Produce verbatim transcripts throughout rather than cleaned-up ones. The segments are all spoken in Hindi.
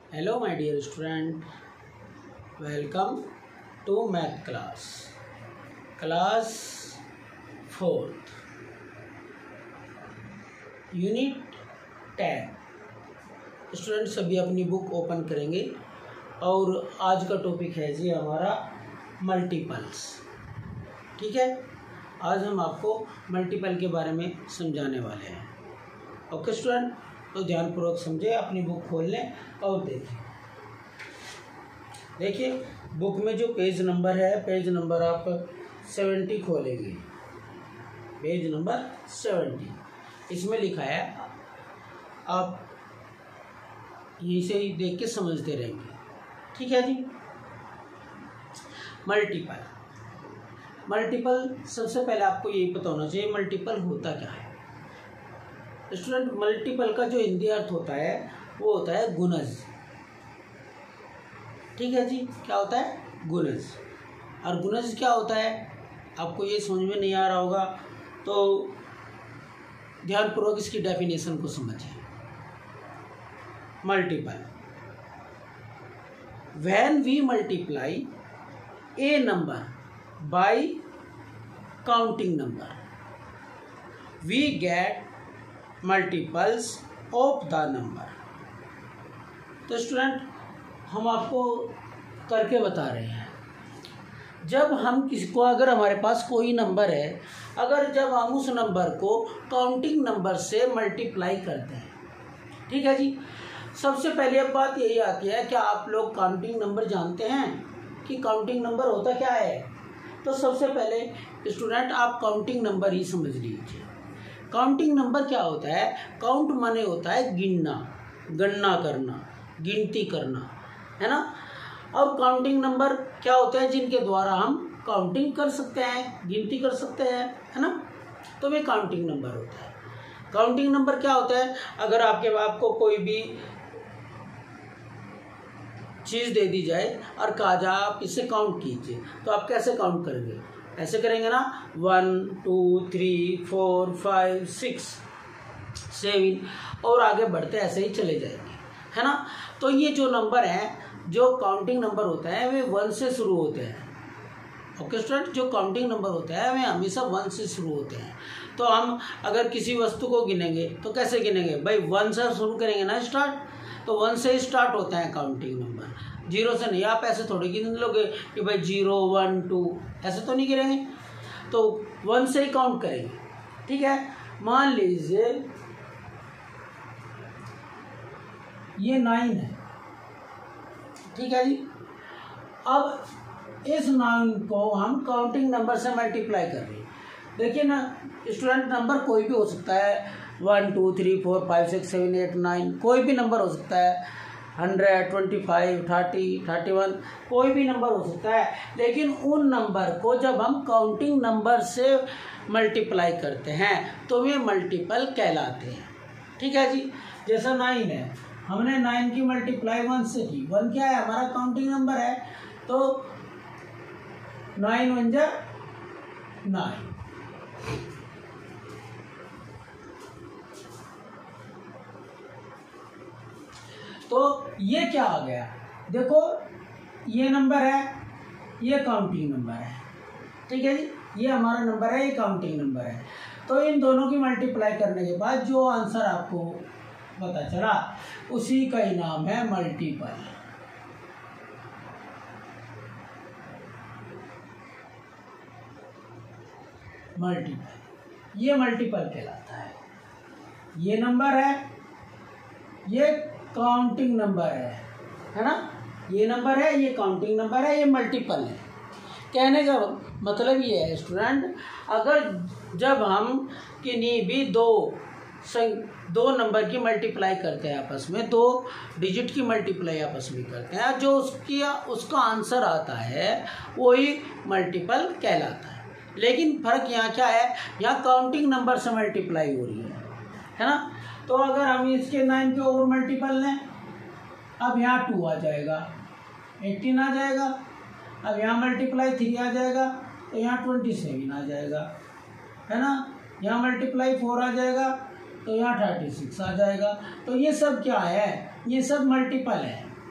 Hello my dear student, welcome to math class, class fourth, unit ten. Student सभी अपनी बुक ओपन करेंगे और आज का टॉपिक है जी हमारा मल्टीपल्स। ठीक है, आज हम आपको मल्टीपल के बारे में समझाने वाले हैं। ओके स्टूडेंट, तो ध्यानपूर्वक समझे, अपनी बुक खोल लें और देखें। देखिए बुक में जो पेज नंबर है, पेज नंबर आप सेवेंटी खोलेंगे, पेज नंबर सेवेंटी, इसमें लिखा है, आप यहीं से ही देख के समझते रहेंगे। ठीक है जी। मल्टीपल मल्टीपल सबसे पहले आपको यही पता होना चाहिए मल्टीपल होता क्या है। स्टूडेंट, मल्टीपल का जो हिंदी अर्थ होता है वो होता है गुणज। ठीक है जी, क्या होता है? गुणज। और गुणज क्या होता है आपको ये समझ में नहीं आ रहा होगा तो ध्यानपूर्वक इसकी डेफिनेशन को समझिए। Multiple, when we multiply a number by counting number we get multiples of the number. तो स्टूडेंट, हम आपको करके बता रहे हैं, जब हम किसी को, अगर हमारे पास कोई नंबर है, अगर जब हम उस नंबर को काउंटिंग नंबर से मल्टीप्लाई करते हैं, ठीक है जी। सबसे पहले अब बात यही आती है, क्या आप लोग काउंटिंग नंबर जानते हैं कि काउंटिंग नंबर होता क्या है? तो सबसे पहले स्टूडेंट आप काउंटिंग नंबर ही समझ लीजिए। काउंटिंग नंबर क्या होता है? काउंट माने होता है गिनना, गणना करना, गिनती करना, है ना। और काउंटिंग नंबर क्या होते हैं? जिनके द्वारा हम काउंटिंग कर सकते हैं, गिनती कर सकते हैं, है ना। तो वे काउंटिंग नंबर होता है। काउंटिंग नंबर क्या होता है? अगर आपके आपको कोई भी चीज़ दे दी जाए और कहा जाए आप इसे काउंट कीजिए, तो आप कैसे काउंट करेंगे? ऐसे करेंगे ना, one two three four five six seven, और आगे बढ़ते ऐसे ही चले जाएंगे, है ना। तो ये जो नंबर हैं, जो काउंटिंग नंबर होते हैं, वे वन से शुरू होते हैं। ओके स्टूडेंट, जो काउंटिंग नंबर होते हैं वे हमेशा वन से शुरू होते हैं। तो हम अगर किसी वस्तु को गिनेंगे तो कैसे गिनेंगे भाई? वन से शुरू करेंगे ना स्टार्ट, तो वन से ही स्टार्ट होते हैं काउंटिंग नंबर, जीरो से नहीं। आप ऐसे थोड़ी गिन लोगे कि भाई जीरो वन टू, ऐसे तो नहीं गिनेंगे, तो वन से ही काउंट करेंगे। ठीक है, मान लीजिए ये नाइन है, ठीक है जी। अब इस नाइन को हम काउंटिंग नंबर से मल्टीप्लाई कर रहे हैं। देखिए ना स्टूडेंट, नंबर कोई भी हो सकता है, one two three four five six seven eight nine, कोई भी नंबर हो सकता है, hundred twenty five thirty thirty one, कोई भी नंबर हो सकता है। लेकिन उन नंबर को जब हम काउंटिंग नंबर से मल्टीप्लाई करते हैं तो वे मल्टीपल कहलाते हैं। ठीक है जी। जैसा नाइन है, हमने नाइन की मल्टीप्लाई वन से की, वन क्या है? हमारा काउंटिंग नंबर है, तो नाइन वन जा नाइन। तो ये क्या आ गया? देखो ये नंबर है, ये काउंटिंग नंबर है, ठीक है जी। ये हमारा नंबर है, ये काउंटिंग नंबर है। तो इन दोनों की मल्टीप्लाई करने के बाद जो आंसर आपको पता चला, उसी का ही नाम है मल्टीपल। मल्टीपल, ये मल्टीपल कहलाता है। ये नंबर है, ये काउंटिंग नंबर है, है ना। ये नंबर है, ये काउंटिंग नंबर है, ये मल्टीपल है। कहने का मतलब ये है स्टूडेंट, अगर जब हम किन्हीं भी दो दो नंबर की मल्टीप्लाई करते हैं आपस में, दो डिजिट की मल्टीप्लाई आपस में करते हैं, जो उसकी उसका आंसर आता है वही मल्टीपल कहलाता है। लेकिन फर्क यहाँ क्या है? यहाँ काउंटिंग नंबर से मल्टीप्लाई हो रही है, है ना। तो अगर हम इसके नाइन के ओवर मल्टीपल लें, अब यहाँ टू आ जाएगा, एटीन आ जाएगा। अब यहाँ मल्टीप्लाई थ्री आ जाएगा, तो यहाँ ट्वेंटी सेवन आ जाएगा, है ना। यहाँ मल्टीप्लाई फोर आ जाएगा, तो यहाँ थर्टी सिक्स आ जाएगा। तो ये सब क्या है? ये सब मल्टीपल है।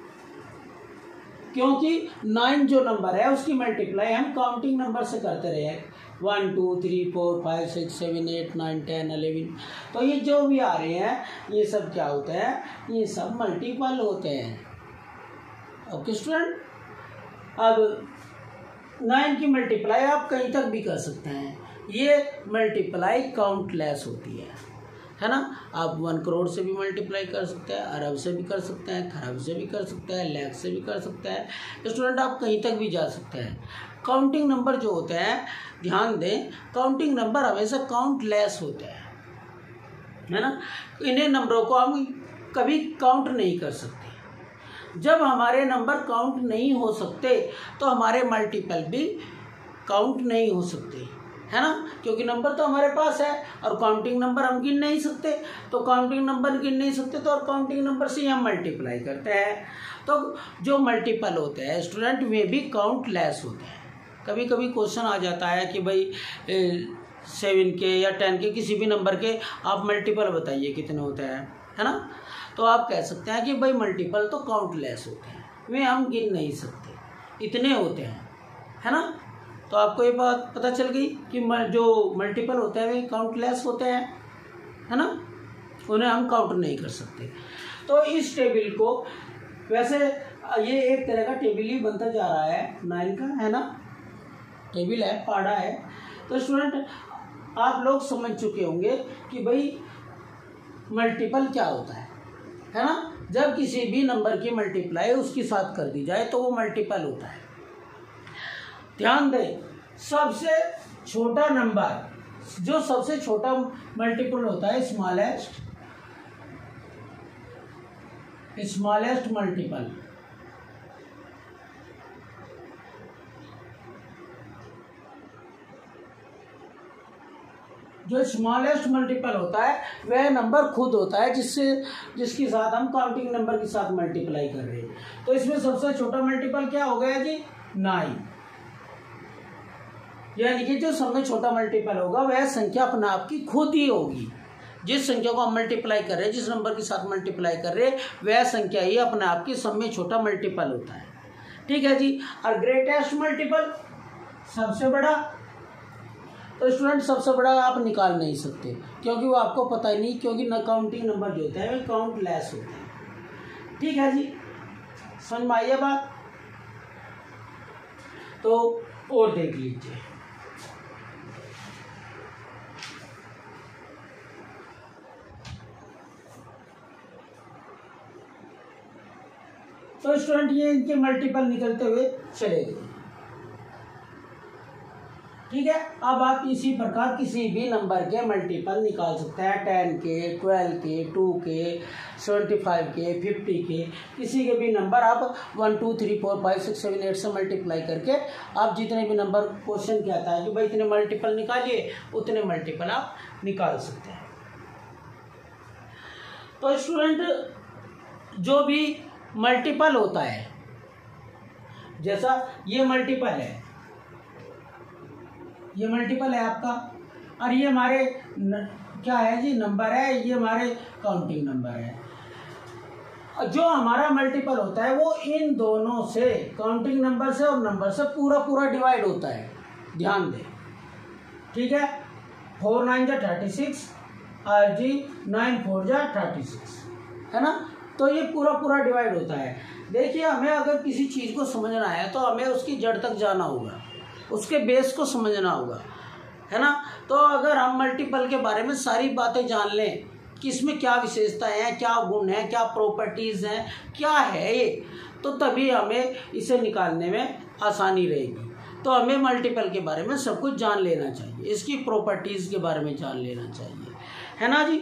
क्योंकि नाइन जो नंबर है उसकी मल्टीप्लाई हम काउंटिंग नंबर से करते रहे हैं, one two three four five six seven eight nine ten eleven, तो ये जो भी आ रहे हैं ये सब क्या होते हैं, ये सब मल्टीपल होते हैं। ओके स्टूडेंट, अब नाइन की मल्टीप्लाई आप कहीं तक भी कर सकते हैं, ये मल्टीप्लाई काउंटलेस होती है, है ना। आप वन करोड़ से भी मल्टीप्लाई कर सकते हैं, अरब से भी कर सकते हैं, खरब से भी कर सकते हैं, लाख से भी कर सकते हैं। स्टूडेंट आप कहीं तक भी जा सकते हैं। काउंटिंग नंबर जो होते हैं, ध्यान दें, काउंटिंग नंबर हमेशा काउंटलेस होते हैं, है ना। इन्हें नंबरों को हम कभी काउंट नहीं कर सकते। जब हमारे नंबर काउंट नहीं हो सकते तो हमारे मल्टीपल भी काउंट नहीं हो सकते, है ना, क्योंकि नंबर तो हमारे पास है और काउंटिंग नंबर हम गिन नहीं सकते, तो काउंटिंग नंबर गिन नहीं सकते तो और काउंटिंग नंबर से ही हम मल्टीप्लाई करते हैं। तो जो मल्टीपल होते हैं स्टूडेंट वे भी काउंटलेस होते हैं। कभी कभी क्वेश्चन आ जाता है कि भाई सेवन के या टेन के किसी भी नंबर के आप मल्टीपल बताइए कितने होते हैं, है ना। तो आप कह सकते हैं कि भाई मल्टीपल तो काउंटलेस होते हैं, वे हम गिन नहीं सकते, इतने होते हैं, है ना। तो आपको ये बात पता चल गई कि जो मल्टीपल होते हैं वे काउंटलेस होते हैं, है ना, उन्हें हम काउंट नहीं कर सकते। तो इस टेबल को वैसे ये एक तरह का टेबल ही बनता जा रहा है नाइन का, है ना, टेबल है, पाड़ा है। तो स्टूडेंट आप लोग समझ चुके होंगे कि भाई मल्टीपल क्या होता है, है ना। जब किसी भी नंबर की मल्टीप्लाई उसके साथ कर दी जाए तो वो मल्टीपल होता है। ध्यान दें, सबसे छोटा नंबर, जो सबसे छोटा मल्टीपल होता है स्मॉलेस्ट, स्मॉलेस्ट मल्टीपल, जो स्मॉलेस्ट मल्टीपल होता है वह नंबर खुद होता है जिससे जिसके साथ हम काउंटिंग नंबर के साथ मल्टीप्लाई कर रहे हैं। तो इसमें सबसे छोटा मल्टीपल क्या हो गया जी, नाइन। यानी कि जो सब में छोटा मल्टीपल होगा वह संख्या अपने आप की खुद ही होगी। जिस संख्या को हम मल्टीप्लाई कर रहे हैं, जिस नंबर के साथ मल्टीप्लाई कर रहे हैं, वह संख्या ही अपने आप की सब में छोटा मल्टीपल होता है। ठीक है जी। और ग्रेटेस्ट मल्टीपल, सबसे बड़ा, तो स्टूडेंट सबसे बड़ा आप निकाल नहीं सकते क्योंकि वो आपको पता ही नहीं, क्योंकि न काउंटिंग नंबर जो होते हैं वे काउंटलेस होते हैं। ठीक है जी, समझ में आई बात। तो और देख लीजिए, तो स्टूडेंट ये इनके मल्टीपल निकलते हुए चले गए। ठीक है, अब आप इसी प्रकार किसी भी नंबर के मल्टीपल निकाल सकते हैं, टेन के, ट्वेल्व के, टू के, सेवेंटी फाइव के, फिफ्टी के, किसी के भी नंबर आप one two three four five six seven eight से मल्टीप्लाई करके आप जितने भी नंबर क्वेश्चन कहता है कि भाई इतने मल्टीपल निकालिए, उतने मल्टीपल आप निकाल सकते हैं। तो स्टूडेंट जो भी मल्टीपल होता है, जैसा ये मल्टीपल है, ये मल्टीपल है आपका, और ये हमारे न, क्या है जी, नंबर है, ये हमारे काउंटिंग नंबर है। जो हमारा मल्टीपल होता है वो इन दोनों से, काउंटिंग नंबर से और नंबर से पूरा पूरा डिवाइड होता है। ध्यान दें, ठीक है। फोर नाइन जा थर्टी सिक्स और जी नाइन फोर जा थर्टी सिक्स, है ना। तो ये पूरा पूरा डिवाइड होता है। देखिए, हमें अगर किसी चीज़ को समझना है तो हमें उसकी जड़ तक जाना होगा, उसके बेस को समझना होगा, है ना। तो अगर हम मल्टीपल के बारे में सारी बातें जान लें कि इसमें क्या विशेषताएं हैं, क्या गुण हैं, क्या प्रॉपर्टीज़ हैं, क्या है ये, तो तभी हमें इसे निकालने में आसानी रहेगी। तो हमें मल्टीपल के बारे में सब कुछ जान लेना चाहिए, इसकी प्रॉपर्टीज़ के बारे में जान लेना चाहिए, है ना जी।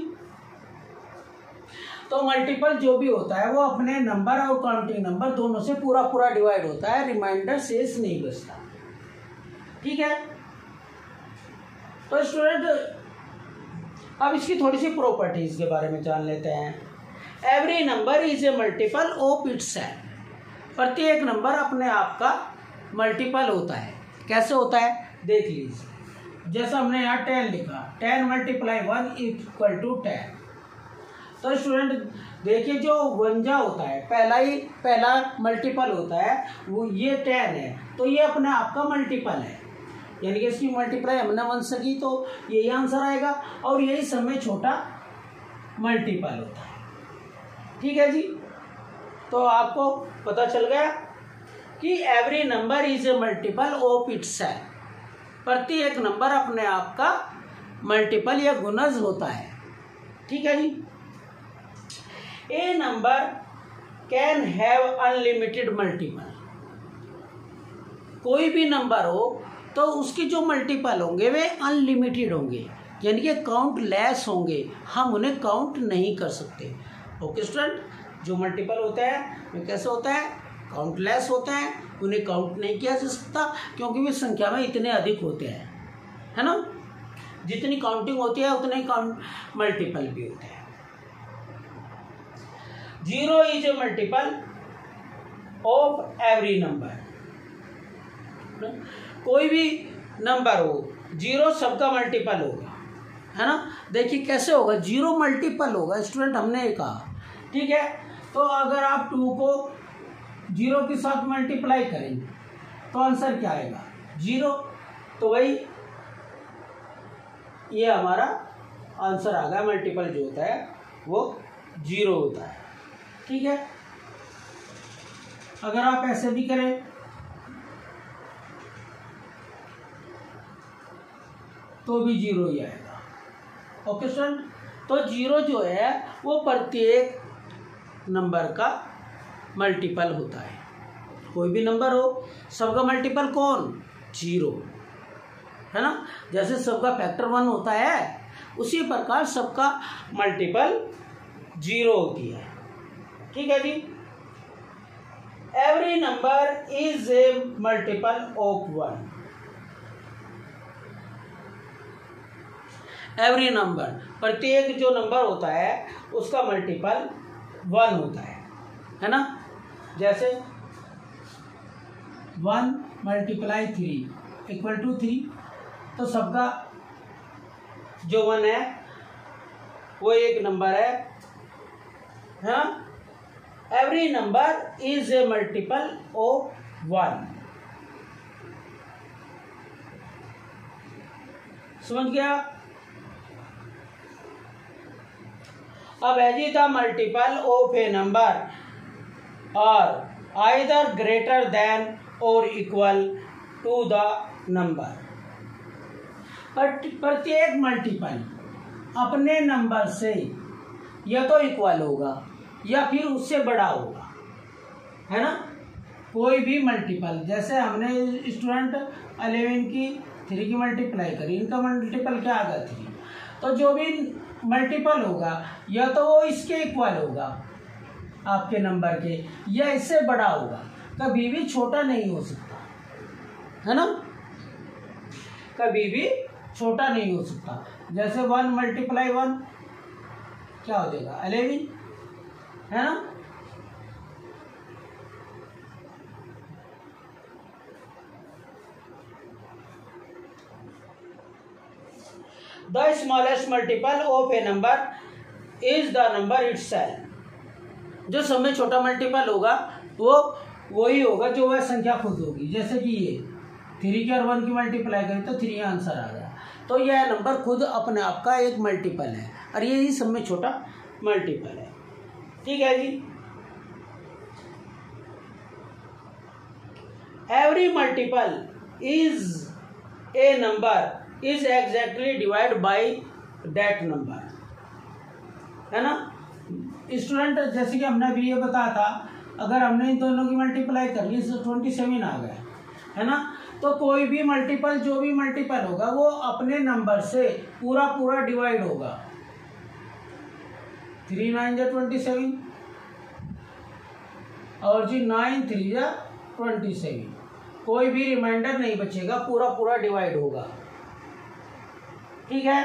तो मल्टीपल जो भी होता है वो अपने नंबर और काउंटिंग नंबर दोनों से पूरा पूरा डिवाइड होता है, रिमाइंडर शेष नहीं बचता। ठीक है। तो स्टूडेंट अब इसकी थोड़ी सी प्रॉपर्टीज के बारे में जान लेते हैं। Every number is a multiple of itself. प्रत्येक नंबर अपने आप का मल्टीपल होता है। कैसे होता है देख लीजिए। जैसा हमने यहाँ टेन लिखा, ten multiply one equal to ten. तो स्टूडेंट देखिए, जो वंजा होता है पहला ही पहला मल्टीपल होता है, वो ये टेन है, तो ये अपने आप का मल्टीपल है, यानी कि इसकी मल्टीप्लाई हमने वन से की, तो यही आंसर आएगा। और यही सब में छोटा मल्टीपल होता है। ठीक है जी, तो आपको पता चल गया कि every number is a multiple of itself, प्रति एक नंबर अपने आप का मल्टीपल या गुणज होता है। ठीक है जी। A number can have unlimited multiple, कोई भी नंबर हो तो उसके जो मल्टीपल होंगे वे अनलिमिटेड होंगे, यानी कि काउंट लेस होंगे, हम उन्हें काउंट नहीं कर सकते। ओके स्टूडेंट, जो मल्टीपल होता है वे कैसे होता है, काउंट लेस होता है, उन्हें काउंट नहीं किया जा सकता क्योंकि वे संख्या में इतने अधिक होते हैं, है ना। जितनी काउंटिंग होती है उतने ही काउंट मल्टीपल भी होते हैं। Zero is a multiple of every number, कोई भी नंबर हो जीरो सबका मल्टीपल होगा, है ना। देखिए कैसे होगा, जीरो मल्टीपल होगा स्टूडेंट, हमने ये कहा। ठीक है, तो अगर आप टू को जीरो के साथ मल्टीप्लाई करेंगे तो आंसर क्या आएगा, जीरो। तो वही ये हमारा आंसर आ गया, मल्टीपल जो होता है वो जीरो होता है। ठीक है, अगर आप ऐसे भी करें तो भी जीरो ही आएगा। ओके स्टूडेंट, तो जीरो जो है वो प्रत्येक नंबर का मल्टीपल होता है। कोई भी नंबर हो सबका मल्टीपल कौन, जीरो, है ना। जैसे सबका फैक्टर वन होता है उसी प्रकार सबका मल्टीपल जीरो होती है। ठीक है जी। Every number is a multiple of one, every number प्रत्येक जो नंबर होता है उसका मल्टीपल वन होता है, है ना। जैसे one multiply three equal to three, तो सबका जो वन है वो एक नंबर है, हाँ। Every number is a multiple of one, समझ गया। अब each is the multiple of a number और आइदर ग्रेटर देन और इक्वल टू द नंबर, प्रत्येक मल्टीपल अपने नंबर से या तो इक्वल होगा या फिर उससे बड़ा होगा, है ना। कोई भी मल्टीपल, जैसे हमने स्टूडेंट अलेवन की थ्री की मल्टीप्लाई करी, इनका मल्टीपल क्या आ गया थ्री, तो जो भी मल्टीपल होगा या तो वो इसके इक्वल होगा आपके नंबर के, या इससे बड़ा होगा, कभी भी छोटा नहीं हो सकता, है ना, कभी भी छोटा नहीं हो सकता। जैसे वन मल्टीप्लाई वन क्या हो जाएगा, अलेवन, है ना। The smallest multiple of a number is the number itself, जो सब में छोटा मल्टीपल होगा वो वही होगा जो वह संख्या खुद होगी। जैसे कि ये थ्री के और वन की मल्टीप्लाई करें तो थ्री आंसर आ गया, तो यह नंबर खुद अपने आप का एक मल्टीपल है और ये ही सब में छोटा मल्टीपल है। ठीक है जी। Every multiple is a number is exactly divide by that number, है ना स्टूडेंट। जैसे कि हमने अभी ये बताया था, अगर हमने इन दोनों की मल्टीप्लाई कर ली तो ट्वेंटी सेवन आ गया, है ना। तो कोई भी मल्टीपल, जो भी मल्टीपल होगा वो अपने नंबर से पूरा पूरा डिवाइड होगा। थ्री नाइन जा ट्वेंटी सेवन और जी नाइन थ्री जा ट्वेंटी सेवन, कोई भी रिमाइंडर नहीं बचेगा, पूरा पूरा डिवाइड होगा। ठीक है।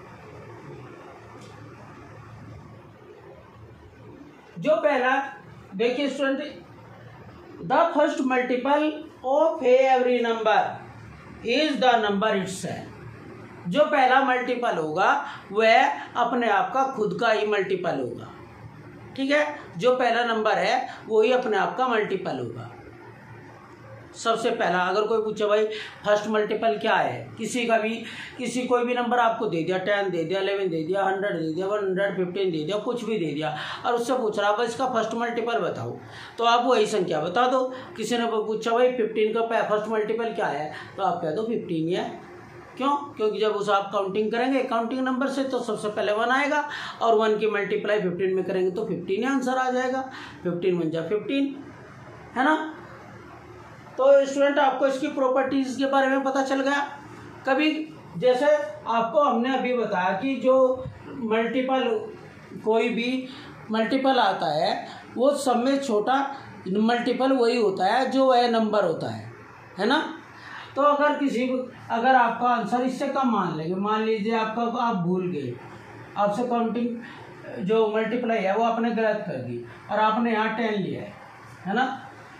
जो पहला देखिए student, the first multiple of a every number is the number itself, जो पहला मल्टीपल होगा वह अपने आप का खुद का ही मल्टीपल होगा। ठीक है, जो पहला नंबर है वो ही अपने आप का मल्टीपल होगा। सबसे पहला अगर कोई पूछे भाई फर्स्ट मल्टीपल क्या है, किसी का भी किसी कोई भी नंबर आपको दे दिया, टेन दे दिया, इलेवन दे दिया, हंड्रेड दे दिया, वन हंड्रेड फिफ्टीन दे दिया, कुछ भी दे दिया, और उससे पूछ रहा भाई इसका फर्स्ट मल्टीपल बताओ, तो आप वही संख्या बता दो। किसी ने पूछा भाई फिफ्टीन का फर्स्ट मल्टीपल क्या है, तो आप कह दो फिफ्टीन ही है। क्यों? क्योंकि जब उसे आप काउंटिंग करेंगे काउंटिंग नंबर से तो सबसे पहले वन आएगा, और वन की मल्टीप्लाई फिफ्टीन में करेंगे तो फिफ्टीन ही आंसर आ जाएगा। फिफ्टीन वन जा फिफ्टीन, है ना। तो स्टूडेंट आपको इसकी प्रॉपर्टीज के बारे में पता चल गया। कभी जैसे आपको हमने अभी बताया कि जो मल्टीपल कोई भी मल्टीपल आता है वो सब में छोटा मल्टीपल वही होता है जो वह नंबर होता है, है ना। तो अगर किसी अगर आपका आंसर इससे कम मान लेंगे, मान लीजिए आपका आप भूल गए, आपसे काउंटिंग जो मल्टीप्लाई है वो आपने गलत कर दी और आपने यहाँ टेन लिया है, है ना।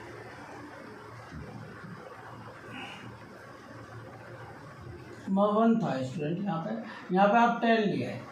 वन था स्टूडेंट, यहाँ पे यहाँ पे आप टेन लिया है,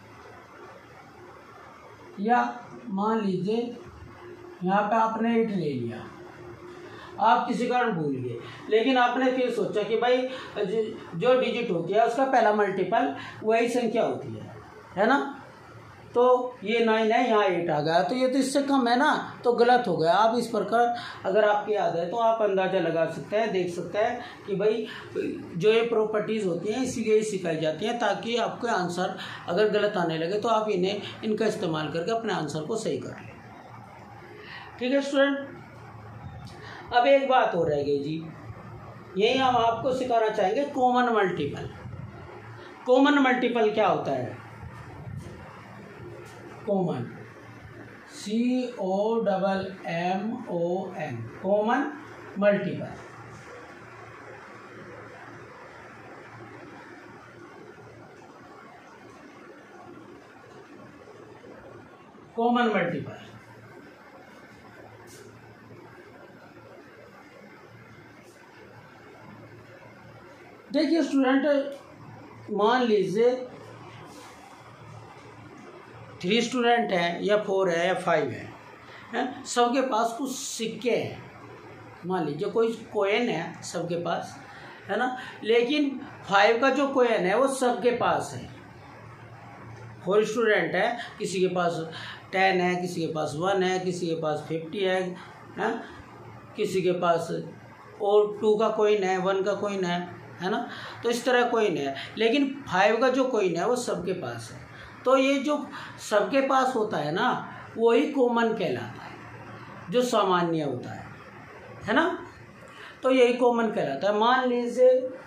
या मान लीजिए यहाँ पे आपने एट ले लिया, आप किसी कारण भूल गए, लेकिन आपने फिर सोचा कि भाई जो डिजिट होती है उसका पहला मल्टीपल वही संख्या होती है, है ना। तो ये नाइन है, यहाँ एट आ गया, तो ये तो इससे कम है ना, तो गलत हो गया। आप इस प्रकार अगर आपकी याद है तो आप अंदाज़ा लगा सकते हैं, देख सकते हैं कि भाई जो ये प्रॉपर्टीज़ होती हैं इसीलिए सिखाई जाती हैं, ताकि आपके आंसर अगर गलत आने लगे तो आप इन्हें इनका इस्तेमाल करके अपने आंसर को सही कर लें। ठीक है स्टूडेंट, अब एक बात हो रह गई जी, यही हम आपको सिखाना चाहेंगे कॉमन मल्टीपल। कॉमन मल्टीपल क्या होता है? Common, C O double M O N, common multiple. Common multiple देखिए स्टूडेंट, मान लीजिए थ्री स्टूडेंट हैं या फोर है या फाइव है, हैं सबके पास कुछ सिक्के हैं। मान लीजिए कोई कोइन है सबके पास, है ना, लेकिन फाइव का जो कोइन है वो सबके पास है। फोर स्टूडेंट है, किसी के पास टेन है, किसी के पास वन है, किसी के पास फिफ्टी है, हैं किसी के पास और टू का कोइन है, वन का कोइन है, है ना। तो इस तरह कोइन है, लेकिन फाइव का जो कोइन है वो सबके पास है। तो ये जो सबके पास होता है ना वही कॉमन कहलाता है, जो सामान्य होता है, है ना। तो यही कॉमन कहलाता है। मान लीजिए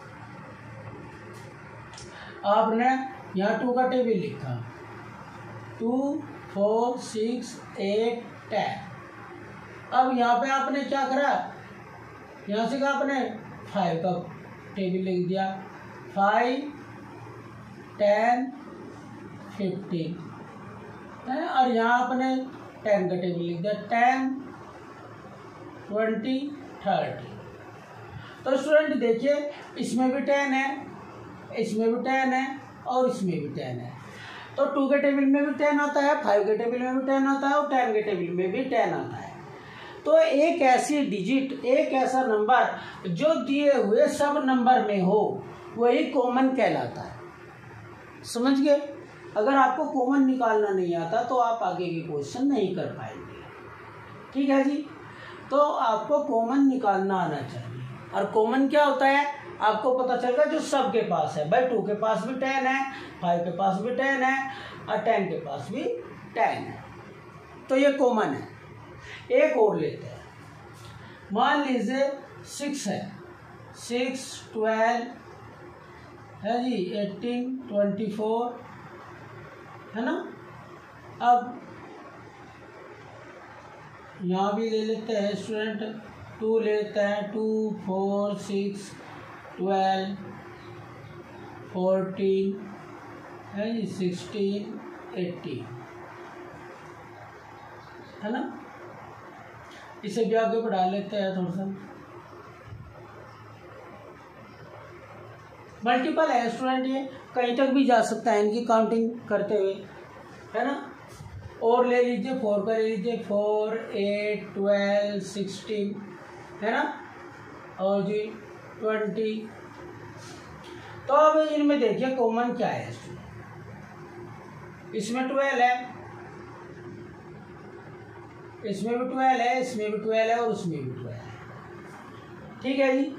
आपने यहाँ टू का टेबल लिखा, two four six eight ten. अब यहाँ पे आपने क्या करा, यहाँ से कहा आपने फाइव का टेबल लिख दिया, फाइव टेन फिफ्टीन है, और यहाँ आपने टेन का टेबल लिख दिया, टेन ट्वेंटी थर्टी। तो स्टूडेंट देखिए इसमें भी टेन है, इसमें भी टेन है और इसमें भी टेन है। तो टू के टेबल में भी टेन आता है, फाइव के टेबल में भी टेन आता है और टेन के टेबल में भी टेन आता है। तो एक ऐसी डिजिट, एक ऐसा नंबर जो दिए हुए सब नंबर में हो वही कॉमन कहलाता है। समझ गए? अगर आपको कॉमन निकालना नहीं आता तो आप आगे की क्वेश्चन नहीं कर पाएंगे। ठीक है जी, तो आपको कॉमन निकालना आना चाहिए। और कॉमन क्या होता है आपको पता चल गया, जो सबके पास है। भाई टू के पास भी टेन है, फाइव के पास भी टेन है और टेन के पास भी टेन है, तो ये कॉमन है। एक और लेते हैं, मान लीजिए सिक्स है, सिक्स ट्वेल्व है जी, एटीन ट्वेंटी फोर है ना। अब यहाँ भी ले लेते हैं स्टूडेंट, टू लेते हैं, two four six twelve fourteen है जी, सिक्सटीन एटीन है ना। इसे भी आगे बढ़ा लेते हैं थोड़ा सा, मल्टीपल है स्टूडेंट, ये कहीं तक भी जा सकता है इनकी काउंटिंग करते हुए, है ना। और ले लीजिए फोर का, ले लीजिए फोर, एट, ट्वेल्व, सिक्सटीन, है ना, और जी ट्वेंटी। तो अब इनमें देखिए कॉमन क्या है स्टूडेंट, इसमें ट्वेल्व है, इसमें भी ट्वेल्व है, इसमें भी ट्वेल्व है और उसमें भी ट्वेल्व है, ठीक है जी।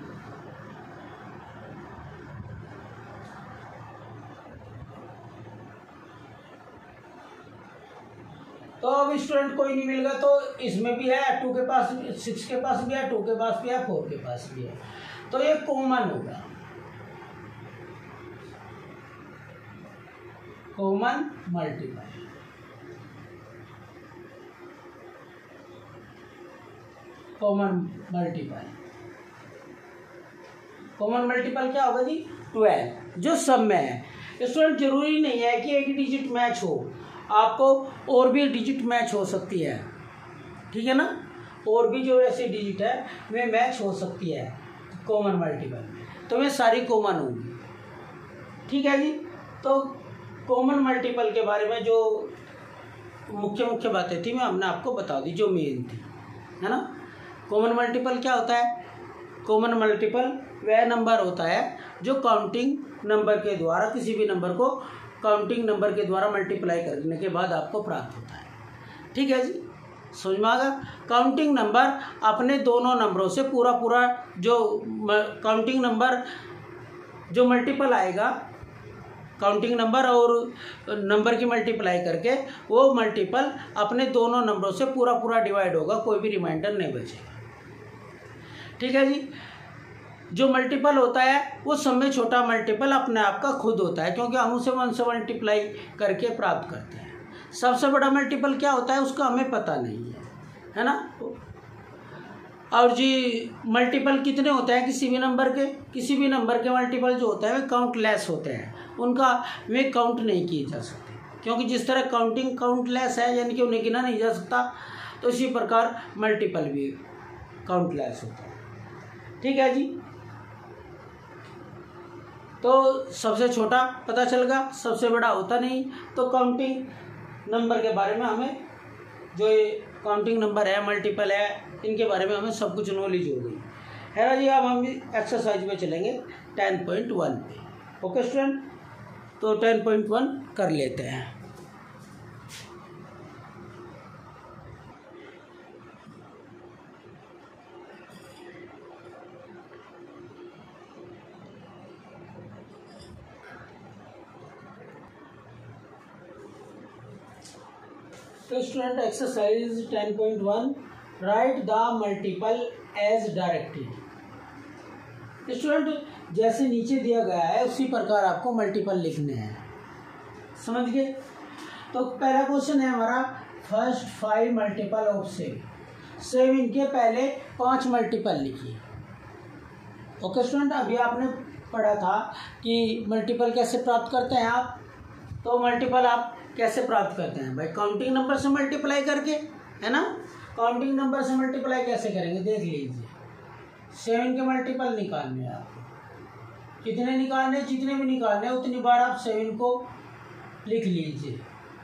तो अब स्टूडेंट कोई नहीं मिलेगा, तो इसमें भी है, टू के पास, सिक्स के पास भी है, टू के पास भी है, फोर के पास भी है, तो ये कॉमन होगा, common multiple. Common multiple common multiple क्या होगा जी, ट्वेल्व, जो सब में है। स्टूडेंट जरूरी नहीं है कि एक डिजिट मैच हो, आपको और भी डिजिट मैच हो सकती है, ठीक है ना, और भी जो ऐसी डिजिट है वे मैच हो सकती है कॉमन मल्टीपल में, तो वे सारी कॉमन होंगी, ठीक है जी। तो कॉमन मल्टीपल के बारे में जो मुख्य मुख्य बातें थी मैं हमने आपको बता दी, जो मेन थी, है ना। कॉमन मल्टीपल क्या होता है, कॉमन मल्टीपल वह नंबर होता है जो काउंटिंग नंबर के द्वारा किसी भी नंबर को काउंटिंग नंबर के द्वारा मल्टीप्लाई करने के बाद आपको प्राप्त होता है, ठीक है जी, समझ में आ गया। काउंटिंग नंबर अपने दोनों नंबरों से पूरा पूरा जो काउंटिंग नंबर जो मल्टीपल आएगा, काउंटिंग नंबर और नंबर की मल्टीप्लाई करके वो मल्टीपल अपने दोनों नंबरों से पूरा पूरा डिवाइड होगा, कोई भी रिमाइंडर नहीं बचेगा, ठीक है जी। जो मल्टीपल होता है वो सब में छोटा मल्टीपल अपने आप का खुद होता है, क्योंकि हम उसे वन से मल्टीप्लाई करके प्राप्त करते हैं। सबसे बड़ा मल्टीपल क्या होता है उसका हमें पता नहीं है, है ना। और जी मल्टीपल कितने होते हैं किसी भी नंबर के, किसी भी नंबर के मल्टीपल जो होते हैं वे काउंटलेस होते हैं, उनका वे काउंट नहीं किए जा सकते, क्योंकि जिस तरह काउंटिंग काउंटलेस है यानी कि उन्हें गिना नहीं जा सकता, तो इसी प्रकार मल्टीपल भी काउंटलेस होता है, ठीक है जी। तो सबसे छोटा पता चल गया, सबसे बड़ा होता नहीं। तो काउंटिंग नंबर के बारे में हमें, जो ये काउंटिंग नंबर है, मल्टीपल है, इनके बारे में हमें सब कुछ नॉलेज हो गई है ना जी। अब हम एक्सरसाइज में चलेंगे टेन पॉइंट वन पे, ओके स्टूडेंट। तो टेन पॉइंट वन कर लेते हैं। तो student exercise ten point one, write the multiple as directed. Student जैसे नीचे दिया गया है उसी प्रकार आपको मल्टीपल लिखने हैं, समझ गए। तो पहला क्वेश्चन है हमारा, first five multiple of seven. Seven के पहले पांच मल्टीपल लिखिए, ओके स्टूडेंट। अभी आपने पढ़ा था कि मल्टीपल कैसे प्राप्त करते हैं आप, तो मल्टीपल आप कैसे प्राप्त करते हैं भाई, काउंटिंग नंबर से मल्टीप्लाई करके, है ना। काउंटिंग नंबर से मल्टीप्लाई कैसे करेंगे देख लीजिए। सेवन के मल्टीपल निकालने हैं आपको, कितने निकालने, जितने भी निकालने उतनी बार आप सेवन को लिख लीजिए।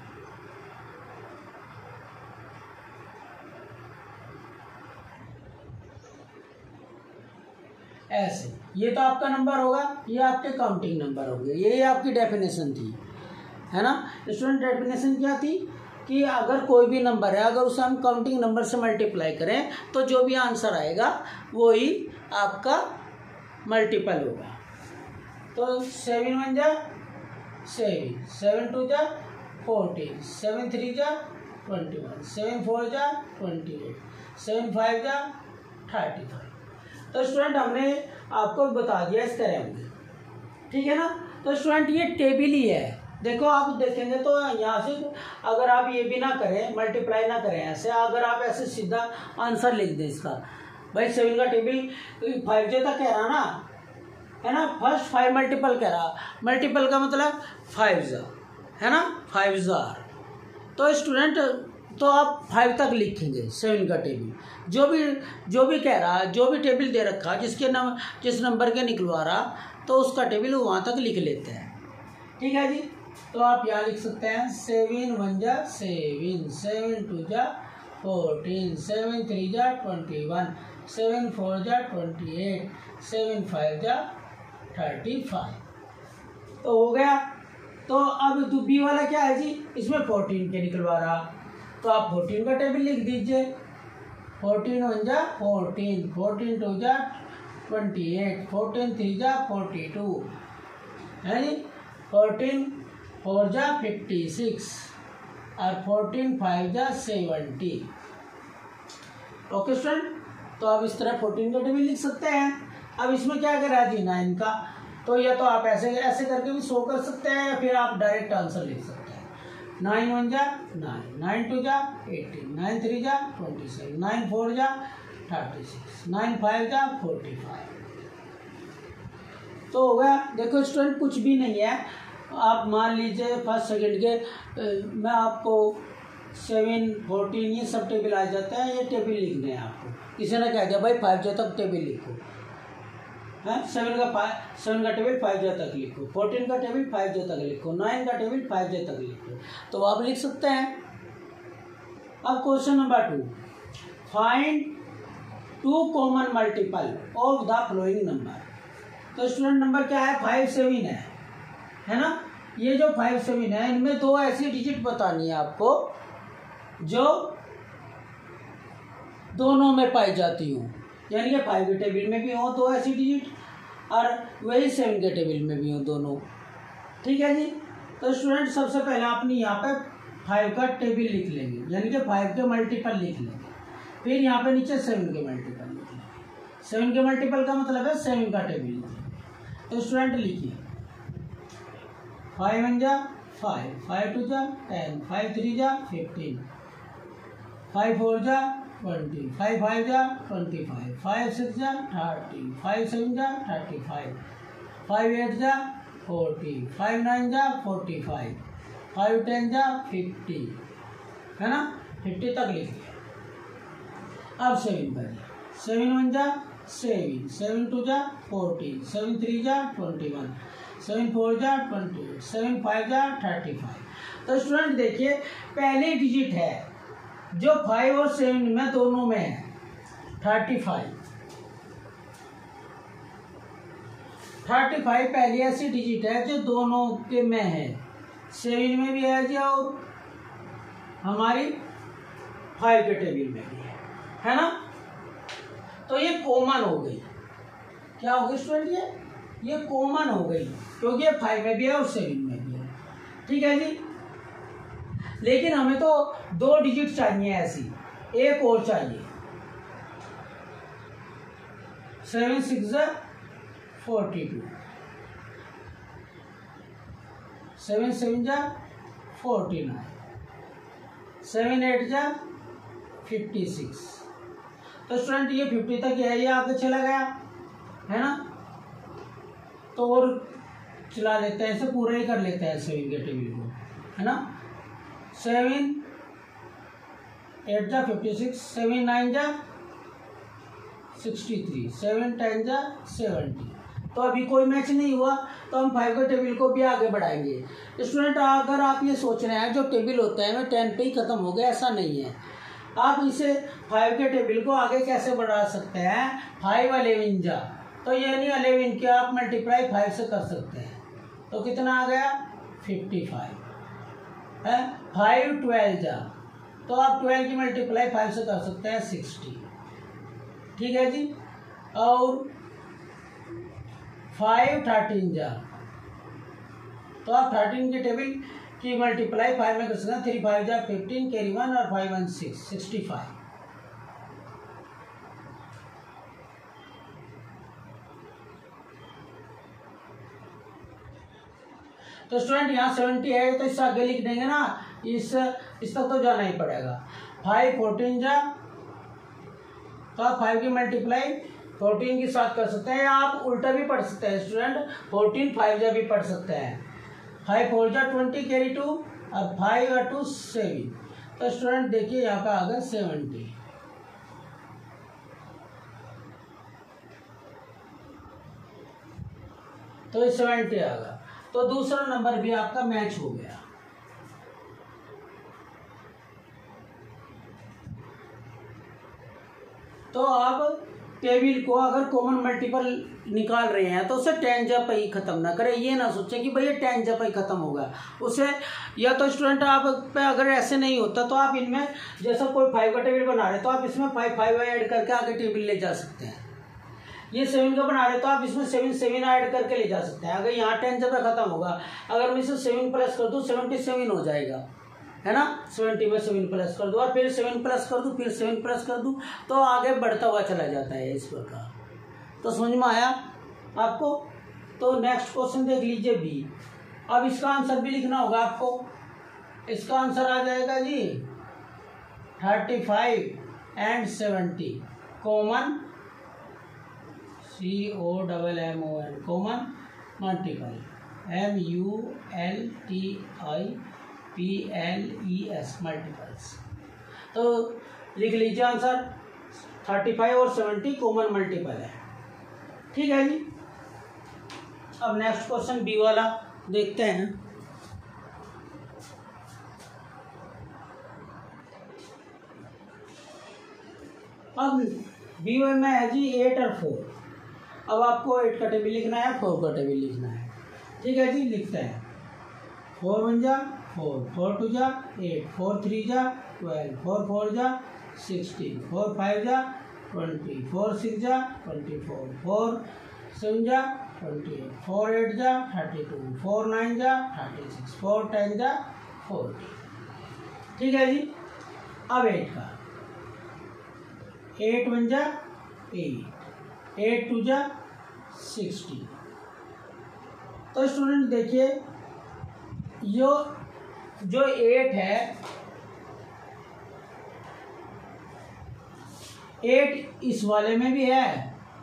ऐसे, ये तो आपका नंबर होगा, ये आपके काउंटिंग नंबर हो गए, यही आपकी डेफिनेशन थी, है ना। स्टूडेंट डेफिनेशन क्या थी कि अगर कोई भी नंबर है, अगर उसे हम काउंटिंग नंबर से मल्टीप्लाई करें तो जो भी आंसर आएगा वो ही आपका मल्टीपल होगा। तो सेवन वन जा सेवन, सेवन टू जा फोर्टीन, सेवन थ्री जा ट्वेंटी वन, सेवन फोर जा ट्वेंटी एट, सेवन फाइव जा थर्टी फाइव। तो स्टूडेंट हमने आपको बता दिया इस तरह होंगे, ठीक है ना। तो स्टूडेंट ये टेबल ही है, देखो आप देखेंगे तो यहाँ से अगर आप ये भी ना करें, मल्टीप्लाई ना करें ऐसे, अगर आप ऐसे सीधा आंसर लिख दें इसका, भाई सेवन का टेबल फाइव जे तक कह रहा ना, है ना, फर्स्ट फाइव मल्टीपल कह रहा, मल्टीपल का मतलब फाइव जा, है ना, फाइव जार। तो स्टूडेंट तो आप फाइव तक लिखेंगे सेवन का टेबल। जो भी जो भी कह रहा, जो भी टेबल दे रखा, जिसके नंबर जिस नंबर के निकलवा रहा, तो उसका टेबल वो वहाँ तक लिख लेते हैं। ठीक है जी। तो आप यहाँ लिख सकते हैं सेवन वन जा सेवन, सेवन टू जा फोर्टीन, सेवन थ्री जा ट्वेंटी वन, सेवन फोर जा ट्वेंटी एट, सेवन फाइव जा थर्टी फाइव। तो हो गया। तो अब बी वाला क्या है जी, इसमें फोर्टीन के निकलवा रहा, तो आप फोर्टीन का टेबल लिख दीजिए। फोर्टीन वन जा फोर्टीन, फोर्टीन टू जा ट्वेंटी एट, फोर्टीन थ्री जा फोर्टी टू, है जी। फोर्टीन फोर जा फिफ्टी सिक्स और फोर्टीन फाइव जा सेवेंटी। ओके स्टूडेंट, तो आप इस तरह फोर्टीन का टेबल लिख सकते हैं। अब इसमें क्या करा जी नाइन का, तो या तो आप ऐसे ऐसे करके भी शो कर सकते हैं या फिर आप डायरेक्ट आंसर लिख सकते हैं। नाइन वन जा नाइन, नाइन टू जा एटीन, नाइन थ्री जा ट्वेंटी सेवन, नाइन फोर जा थर्टी सिक्स, नाइन फाइव जा फोर्टी फाइव। तो हो गया। देखो स्टूडेंट कुछ भी नहीं है, आप मान लीजिए फर्स्ट सेकंड के ए, मैं आपको सेवन फोर्टीन ये सब टेबल आ जाता है, ये टेबल लिखने हैं आपको। किसी ने कह दिया भाई फाइव जे तक टेबल लिखो, है सेवन का फाइव सेवन का टेबल फाइव जे तक लिखो, फोर्टीन का टेबल फाइव जे तक लिखो, नाइन का टेबल फाइव जे तक लिखो, तो आप लिख सकते हैं। अब question number two, find two common multiple of the following number. तो स्टूडेंट नंबर क्या है, फाइव सेवन है, है ना। ये जो फाइव सेवन है, इनमें दो ऐसी डिजिट बतानी है आपको जो दोनों में पाई जाती हूँ, यानी कि फाइव के टेबल में भी हो दो ऐसी डिजिट और वही सेवन के टेबल में भी हो दोनों। ठीक है जी। तो स्टूडेंट सबसे पहले आपने यहाँ पे फाइव का टेबल लिख लेंगे, यानी कि फाइव के मल्टीपल लिख लेंगे। फिर यहाँ पे नीचे सेवन के मल्टीपल लिख लेंगे। सेवन के मल्टीपल का मतलब है सेवन का टेबल लिख लेंगे। तो स्टूडेंट लिखिए फाइव वन जा फाइव, फाइव टू जा टेन, फाइव थ्री जा फिफ्टीन, फाइव फोर जा ट्वेंटी, फाइव फाइव जा ट्वेंटी फाइव, फाइव सिक्स जा थर्टी, फाइव सेवन जा थर्टी फाइव, फाइव एट जा फोर्टी, फाइव नाइन जा फोर्टी फाइव, फाइव टेन जा फिफ्टी, है ना। फिफ्टी तक लिख लिया। अब सेवन करिए, सेवन वन जा सेवन, सेवन टू जा फोर्टीन, सेवन थ्री जा ट्वेंटी वन, सेवन फोर जा ट्वेंटी एट, सेवन फाइव जा थर्टी फाइव। तो स्टूडेंट देखिए पहली डिजिट है जो फाइव और सेवन में दोनों में है, थर्टी फाइव। थर्टी फाइव पहली ऐसी डिजिट है जो दोनों के में है, सेवन में भी है जी और हमारी फाइव के टेबल में भी है, है ना। तो ये कॉमन हो गई। क्या हो गई स्टूडेंट, ये ये कॉमन हो गई क्योंकि ये फाइव में भी है और सेवन में भी है। ठीक है जी। लेकिन हमें तो दो डिजिट चाहिए ऐसी, एक और चाहिए। सेवन सिक्स जा फोर्टी टू, सेवन सेवन जा फोर्टी नाइन, सेवन एट जा फिफ्टी सिक्स। तो स्टूडेंट ये फिफ्टी तक है, ये आगे चला गया, है ना। तो और चला लेते हैं, इसे पूरा ही कर लेते हैं सेवन के टेबल को, है ना। सेवन एट जा फिफ्टी सिक्स, सेवन नाइन जा सिक्सटी थ्री, सेवन टेन जा सेवेंटी। तो अभी कोई मैच नहीं हुआ, तो हम फाइव के टेबल को भी आगे बढ़ाएंगे। स्टूडेंट अगर आप ये सोच रहे हैं जो टेबल होता है मैं टेन पे ही खत्म हो गया, ऐसा नहीं है। आप इसे फाइव के टेबल को आगे कैसे बढ़ा सकते हैं, फाइव अलेवन जा, तो यानी अलेवन के आप मल्टीप्लाई फाइव से कर सकते हैं। तो कितना आ गया, फिफ्टी फाइव है। फाइव ट्वेल्व जा, तो आप ट्वेल्व की मल्टीप्लाई फाइव से कर सकते हैं, सिक्सटी। ठीक है जी। और फाइव थर्टीन जा, तो आप थर्टीन के टेबल की मल्टीप्लाई फाइव में कर सकते हैं। थ्री फाइव जा फिफ्टीन, कैरी वन और five one six, sixty five. तो स्टूडेंट यहाँ सेवेंटी है तो इससे आगे लिख देंगे ना, इस इस तक तो जाना ही पड़ेगा। फाइव फोर्टीन जा, तो आप फाइव की मल्टीप्लाई फोर्टीन के साथ कर सकते हैं, या आप उल्टा भी पढ़ सकते हैं स्टूडेंट, फोर्टीन फाइव जा भी पढ़ सकते हैं। फाइव फोर जा ट्वेंटी कैरी टू और फाइव और टू सेवन, तो स्टूडेंट देखिए यहाँ पे आ गया सेवेंटी, तो सेवेंटी आ गया। तो दूसरा नंबर भी आपका मैच हो गया। तो आप टेबल को अगर कॉमन मल्टीपल निकाल रहे हैं तो उसे टेन जब ही खत्म ना करें। ये ना सोचे कि भैया टेन जब ही खत्म होगा उसे, या तो स्टूडेंट आप पे अगर ऐसे नहीं होता तो आप इनमें जैसा कोई फाइव का टेबल बना रहे तो आप इसमें फाइव फाइव ऐड करके आगे टेबल ले जा सकते हैं। ये सेवन का बना रहे तो आप इसमें सेवन सेवन ऐड करके ले जा सकते हैं। अगर यहाँ टेन जब खत्म होगा, अगर मैं इसे सेवन प्लस कर दूँ सेवेंटी सेवन हो जाएगा, है ना। सेवेंटी में सेवन प्लस कर दूँ और फिर सेवन प्लस कर दूँ, फिर सेवन प्लस कर दूँ, तो आगे बढ़ता हुआ चला जाता है इस प्रकार। तो समझ में आया आपको। तो नेक्स्ट क्वेश्चन देख लीजिए बी। अब इसका आंसर भी लिखना होगा आपको। इसका आंसर आ जाएगा जी thirty five and seventy common, C O double M O N, common multiple, M U L T I P L E S, multiples. तो लिख लीजिए आंसर थर्टी फाइव और सेवेंटी कॉमन मल्टीपल है। ठीक है जी। अब नेक्स्ट क्वेश्चन बी वाला देखते हैं। अब बी में है जी एट और फोर। अब आपको एट का टेबल लिखना है, फोर का टेबल लिखना है। ठीक है जी, लिखते हैं। फोर वन जा फोर, फोर टू जा एट, फोर थ्री जा ट्वेल्व, फोर फोर जा सिक्सटीन, फोर फाइव जा ट्वेंटी, फोर सिक्स जा ट्वेंटी फोर, फोर सेवन जा ट्वेंटी एट, फोर एट जा थर्टी टू, फोर नाइन जा थर्टी सिक्स, फोर टेन जा फोर्टी। ठीक है जी। अब एट का, एट वन जा एट, एट टू जा सिक्सटी। तो स्टूडेंट देखिए जो जो एट है, एट इस वाले में भी है